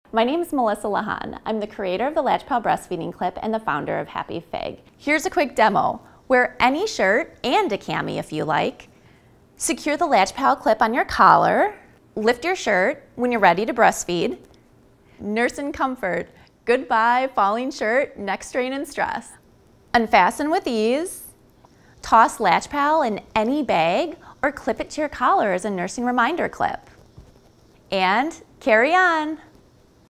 My name is Melissa Lahan. I'm the creator of the LatchPal Breastfeeding Clip and the founder of Happy Fig. Here's a quick demo. Wear any shirt and a cami if you like. Secure the LatchPal clip on your collar. Lift your shirt when you're ready to breastfeed. Nurse in comfort. Goodbye falling shirt, neck strain and stress. Unfasten with ease. Toss LatchPal in any bag or clip it to your collar as a nursing reminder clip. And carry on.